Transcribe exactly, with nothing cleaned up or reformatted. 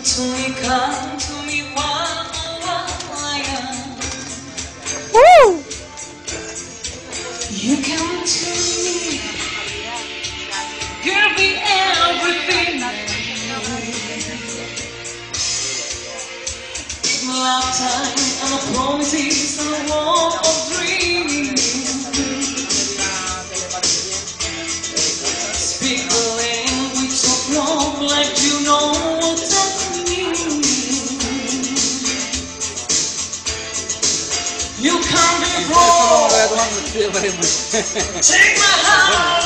to me, come to me, one Woo! You come to me, give me everything. Lifetime and the promises and the world of dreams. Speak the language of love like you know what that means. You can't be wrong. Take my heart.